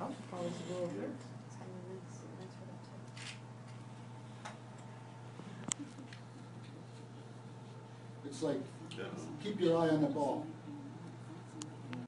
I'll probably go over there. It's like, keep your eye on the ball.